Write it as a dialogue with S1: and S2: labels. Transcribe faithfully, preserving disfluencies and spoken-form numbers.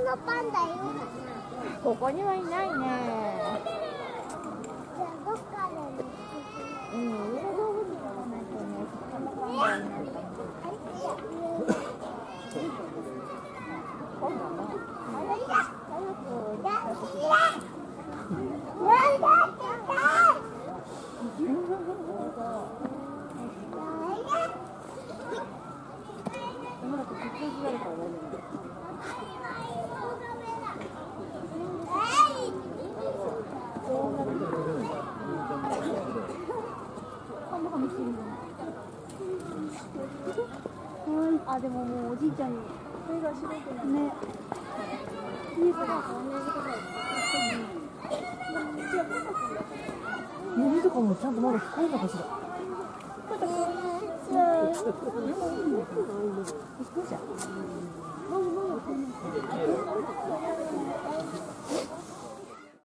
S1: のパンダいるかな。
S2: ここにはいないね。
S1: じゃあどっかで
S2: うん、上野動物園がないとね、そんなパンダいないかも。今度ね、早く早く来た時に。まだこっちになるから大丈夫。あ、でももうおじいちゃんに目が白くなるね。いいから同じことだよ。耳とかもちゃんとまだ聞こえるのかしら。聞こえちゃう。